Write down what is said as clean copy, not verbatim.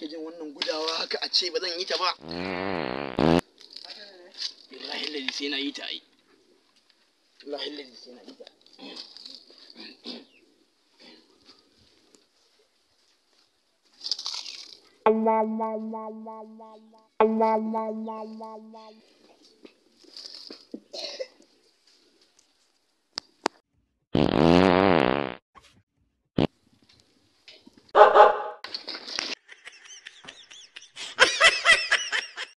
nake jin wannan gudawa haka a ce ba zan yi ta ba. Billahi lazi sai na yi ta ai. Billahi lazi sai na yi ta.